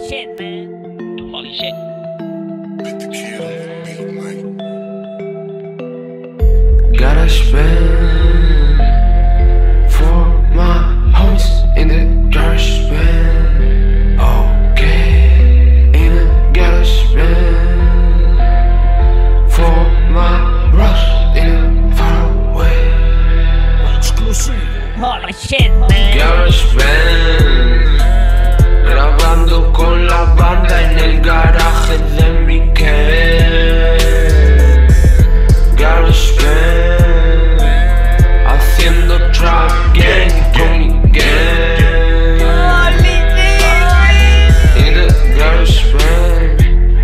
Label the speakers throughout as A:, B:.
A: shit, man. Holy shit.
B: GarageBand for my homies in the GarageBand. Okay, in the GarageBand for my bros in the far away.
A: Holy shit, man.
B: GarageBand, grabando con la banda en el garaje de mi Ken. GarageBand, haciendo trap gang con mi gang. In the GarageBand,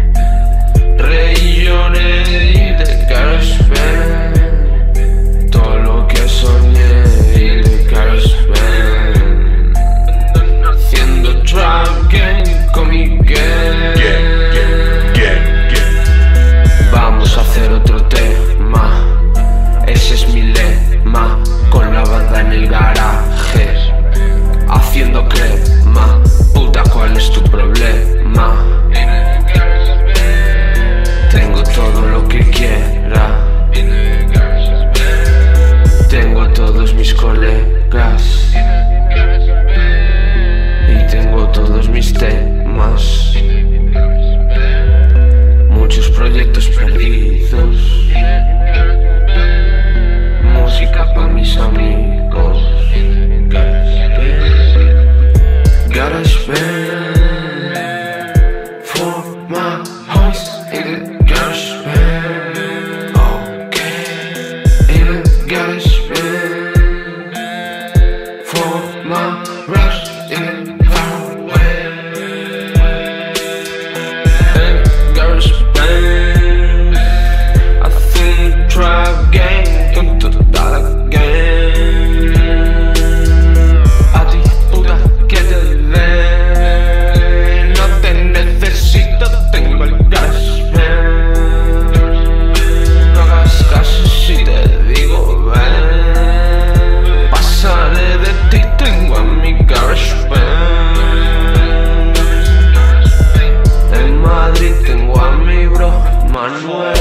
B: reillones in the GarageBand. Todo lo que soñé in the GarageBand, haciendo trap gang con mi gang. Vamos a hacer otro tema, ese es mi lema, con la banda en el garaje, haciendo crema. Puta, ¿cuál es tu problema? Tengo todo lo que quiera, tengo a todos mis colegas y tengo todos mis temas, muchos proyectos perdidos, música para mis amigos. GarageBand for my homies in the GarageBand. Okay, in the GarageBand for my bros in the far away. GarageBand, I think trap gang con toda la gang. A ti puta que te den, no te necesito, tengo el GarageBand. No hagas caso si te digo ven, pasaré de ti, tengo a mi GarageBand. En Madrid tengo a mi bro Manuel.